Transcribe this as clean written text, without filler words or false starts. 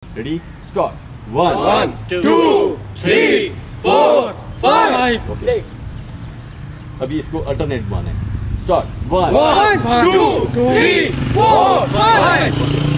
ready start 1 2 3 4 5 6 अभी इसको alternate माने स्टार्ट 1 2 3 4 5